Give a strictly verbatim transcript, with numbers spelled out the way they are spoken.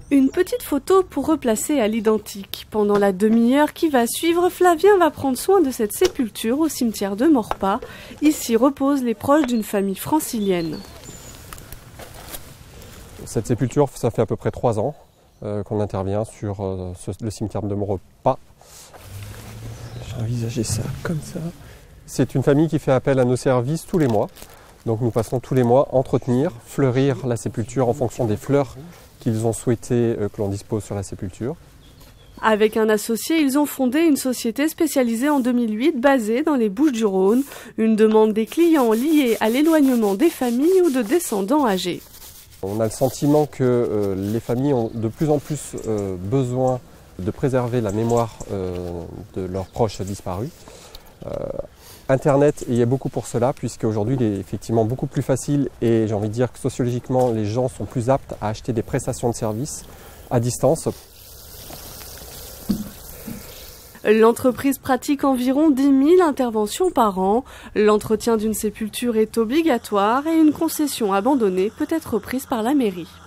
Une petite photo pour replacer à l'identique. Pendant la demi-heure qui va suivre, Flavien va prendre soin de cette sépulture au cimetière de Maurepas. Ici reposent les proches d'une famille francilienne. Cette sépulture, ça fait à peu près trois ans euh, qu'on intervient sur euh, ce, le cimetière de Maurepas. J'ai envisagé ça comme ça. C'est une famille qui fait appel à nos services tous les mois. Donc nous passons tous les mois entretenir, fleurir la sépulture en fonction des fleurs qu'ils ont souhaité euh, que l'on dispose sur la sépulture. Avec un associé, ils ont fondé une société spécialisée en deux mille huit basée dans les Bouches-du-Rhône. Une demande des clients liée à l'éloignement des familles ou de descendants âgés. On a le sentiment que euh, les familles ont de plus en plus euh, besoin de préserver la mémoire euh, de leurs proches disparus. Euh, Internet y est beaucoup pour cela, puisqu'aujourd'hui il est effectivement beaucoup plus facile et j'ai envie de dire que sociologiquement les gens sont plus aptes à acheter des prestations de services à distance. L'entreprise pratique environ dix mille interventions par an. L'entretien d'une sépulture est obligatoire et une concession abandonnée peut être prise par la mairie.